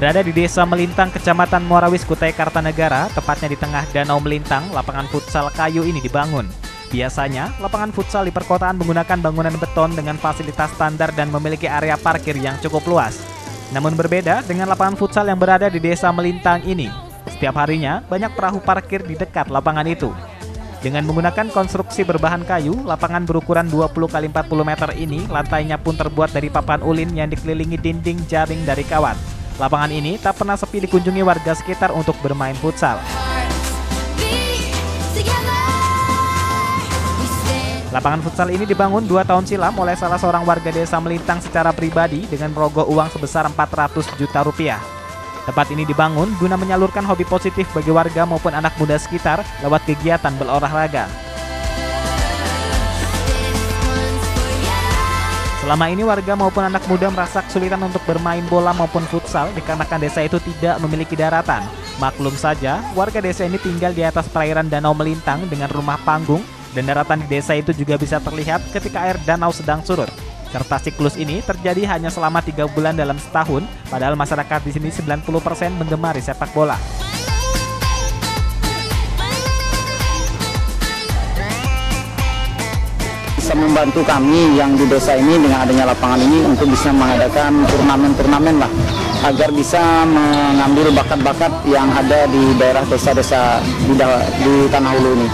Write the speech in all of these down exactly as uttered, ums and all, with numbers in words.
Berada di Desa Melintang, Kecamatan Morawis, Kutai Kartanegara, tepatnya di tengah Danau Melintang, lapangan futsal kayu ini dibangun. Biasanya, lapangan futsal di perkotaan menggunakan bangunan beton dengan fasilitas standar dan memiliki area parkir yang cukup luas. Namun berbeda dengan lapangan futsal yang berada di Desa Melintang ini. Setiap harinya, banyak perahu parkir di dekat lapangan itu. Dengan menggunakan konstruksi berbahan kayu, lapangan berukuran dua puluh kali empat puluh meter ini, lantainya pun terbuat dari papan ulin yang dikelilingi dinding jaring dari kawat. Lapangan ini tak pernah sepi dikunjungi warga sekitar untuk bermain futsal. Lapangan futsal ini dibangun dua tahun silam oleh salah seorang warga Desa Melintang secara pribadi dengan merogoh uang sebesar empat ratus juta rupiah. Tempat ini dibangun guna menyalurkan hobi positif bagi warga maupun anak muda sekitar lewat kegiatan berolahraga. Selama ini warga maupun anak muda merasa kesulitan untuk bermain bola maupun futsal dikarenakan desa itu tidak memiliki daratan. Maklum saja, warga desa ini tinggal di atas perairan Danau Melintang dengan rumah panggung, dan daratan di desa itu juga bisa terlihat ketika air danau sedang surut. Serta siklus ini terjadi hanya selama tiga bulan dalam setahun, padahal masyarakat di sini sembilan puluh persen menggemari sepak bola. Bisa membantu kami yang di desa ini dengan adanya lapangan ini untuk bisa mengadakan turnamen-turnamen lah, agar bisa mengambil bakat-bakat yang ada di daerah desa-desa di, di Tanah Hulu ini.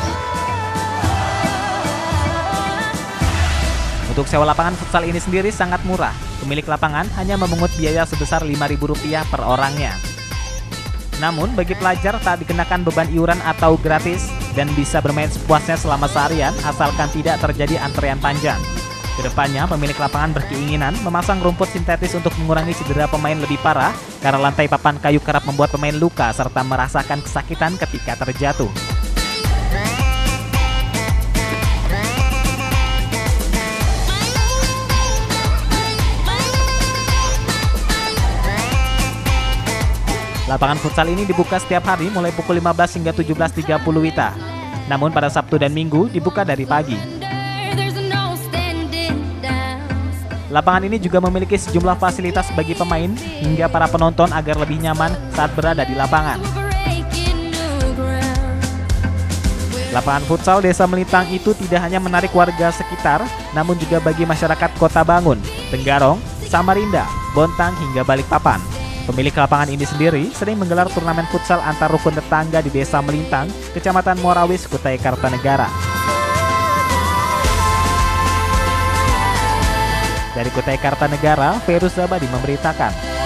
Untuk sewa lapangan futsal ini sendiri sangat murah. Pemilik lapangan hanya memungut biaya sebesar lima ribu rupiah per orangnya. Namun bagi pelajar tak dikenakan beban iuran atau gratis dan bisa bermain sepuasnya selama seharian asalkan tidak terjadi antrean panjang. Kedepannya pemilik lapangan berkeinginan memasang rumput sintetis untuk mengurangi cedera pemain lebih parah karena lantai papan kayu kerap membuat pemain luka serta merasakan kesakitan ketika terjatuh. Lapangan futsal ini dibuka setiap hari mulai pukul lima belas hingga tujuh belas tiga puluh W I T A. Namun pada Sabtu dan Minggu dibuka dari pagi. Lapangan ini juga memiliki sejumlah fasilitas bagi pemain hingga para penonton agar lebih nyaman saat berada di lapangan. Lapangan futsal Desa Melintang itu tidak hanya menarik warga sekitar, namun juga bagi masyarakat Kota Bangun, Tenggarong, Samarinda, Bontang hingga Balikpapan. Pemilik lapangan ini sendiri sering menggelar turnamen futsal antar rukun tetangga di Desa Melintang, Kecamatan Morawis, Kutai Kartanegara. Dari Kutai Kartanegara, Ferus Zabadi memberitakan.